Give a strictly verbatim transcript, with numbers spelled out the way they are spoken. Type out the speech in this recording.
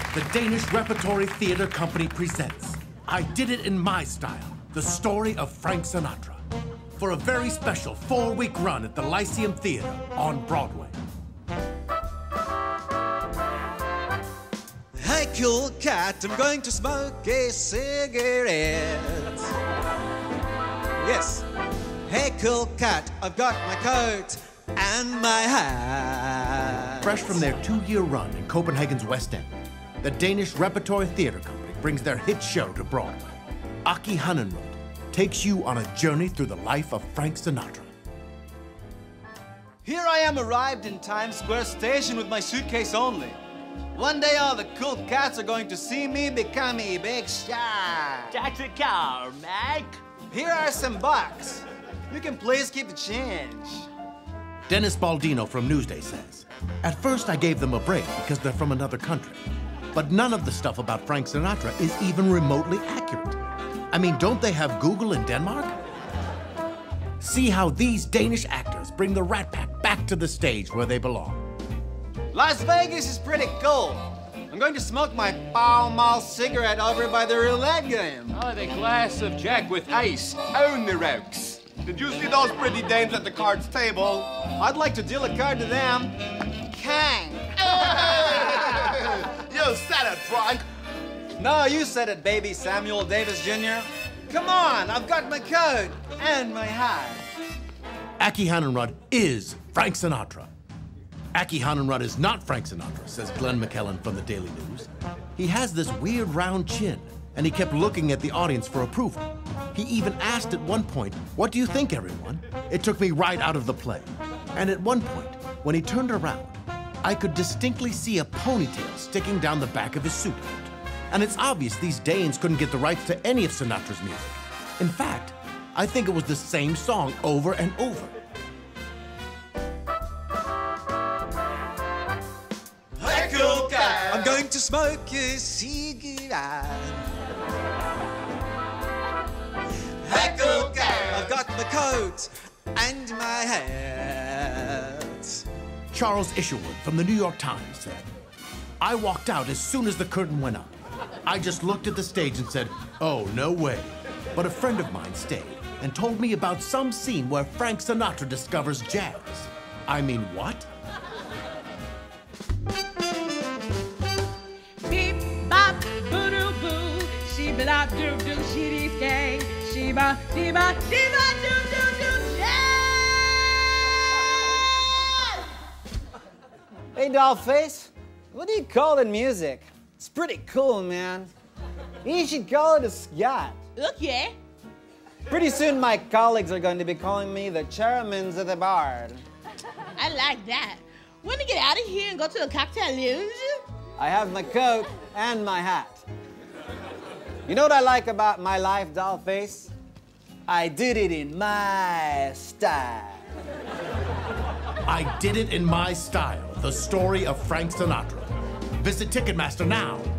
The Danish Repertory Theater Company presents I Did It in My Style, the story of Frank Sinatra, for a very special four-week run at the Lyceum Theater on Broadway. Hey, cool cat, I'm going to smoke a cigarette. Yes. Hey, cool cat, I've got my coat and my hat. Fresh from their two-year run in Copenhagen's West End, the Danish Repertory Theater Company brings their hit show to Broadway. Aki Hanenrod takes you on a journey through the life of Frank Sinatra. Here I am arrived in Times Square Station with my suitcase only. One day all the cool cats are going to see me become a big star. Taxi car, Mac. Here are some bucks. You can please keep the change. Dennis Baldino from Newsday says, at first I gave them a break because they're from another country. But none of the stuff about Frank Sinatra is even remotely accurate. I mean, don't they have Google in Denmark? See how these Danish actors bring the Rat Pack back to the stage where they belong. Las Vegas is pretty cool. I'm going to smoke my Pall Mall cigarette over by the roulette game. Oh, the glass of Jack with ice. Own the rokes. Did you see those pretty dames at the cards table? I'd like to deal a card to them. Kang. You said it, Frank. No, you said it, baby Samuel Davis Junior Come on, I've got my coat and my hat. Aki Hanenrod is Frank Sinatra. Aki Hanenrod is not Frank Sinatra, says Glenn McKellen from the Daily News. He has this weird round chin, and he kept looking at the audience for approval. He even asked at one point, "What do you think, everyone?" It took me right out of the play. And at one point, when he turned around, I could distinctly see a ponytail sticking down the back of his suit coat. And it's obvious these Danes couldn't get the rights to any of Sinatra's music. In fact, I think it was the same song over and over. Hey, cool cat, I'm going to smoke a cigarette. Hey, cool cat, I've got my coat and my hat. Charles Isherwood from the New York Times said, I walked out as soon as the curtain went up. I just looked at the stage and said, oh, no way. But a friend of mine stayed and told me about some scene where Frank Sinatra discovers jazz. I mean, what? Beep, bop, boo-doo, boo, she-ba-dop, doo-doo, she-dee-skay, she-ba, dee-ba, dee-ba, doo-doo-doo, jazz! Hey, Dollface, what do you call it in music? It's pretty cool, man. You should call it a scat. Okay. Pretty soon my colleagues are going to be calling me the chairman of the bar. I like that. Want to get out of here and go to a cocktail lounge? I have my coat and my hat. You know what I like about my life, Dollface? I did it in my style. I Did It in My Style, the story of Frank Sinatra. Visit Ticketmaster now